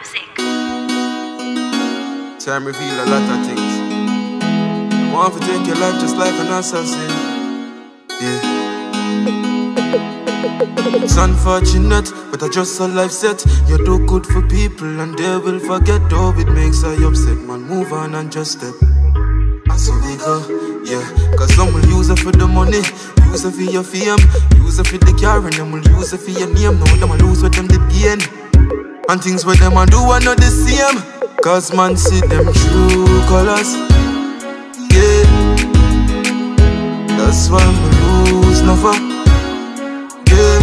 music. Time reveal a lot of things. I want to take your life just like an assassin. Yeah. It's unfortunate, but I just saw life set. You do good for people and they will forget. Though it makes I upset, man, move on and just step. So we go, yeah. Cause some will use it for the money, use it for your fame, use it for the car, and them will use it for your name. Now them will lose what them did gain. And things where them a do are not the same. Cause man see them true colors. Yeah. That's why me lose never. Yeah.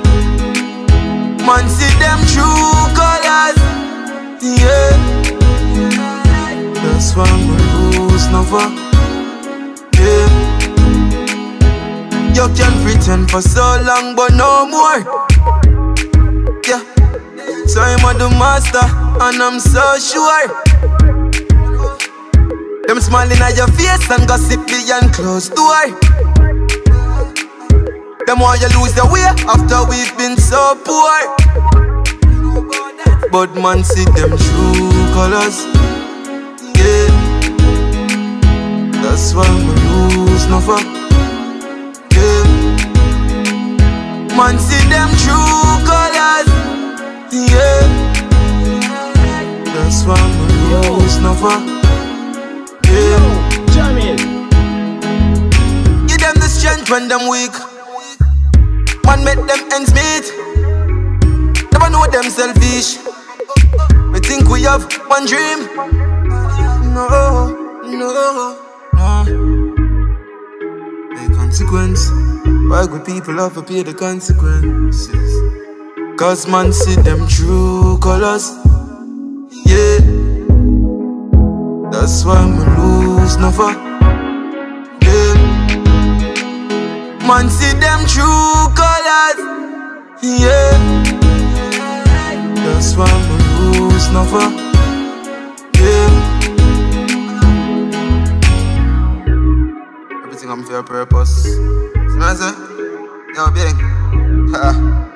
Man see them true colors. Yeah. That's why me lose never. Yeah. You can pretend for so long but no more. Yeah. So I'm the master and I'm so sure. Them smiling at your face and gossip behind closed door. Them want you lose your way after we've been so poor. But man see them true colors. Yeah. That's why me lose never. Yeah. Man see them true colors. Yeah. That's why me lose never. Yeah. Give them the strength when them weak. Man make them ends meet. Never know them selfish. We think we have one dream. No, no, no. The consequence. Why good people have to pay the consequences? Cause man see them true colors. Yeah. That's why me lose never. Yeah. Man see them true colors. Yeah. That's why me lose never. Yeah. Everything I'm for a purpose. See what I say? Yo, big. Ha.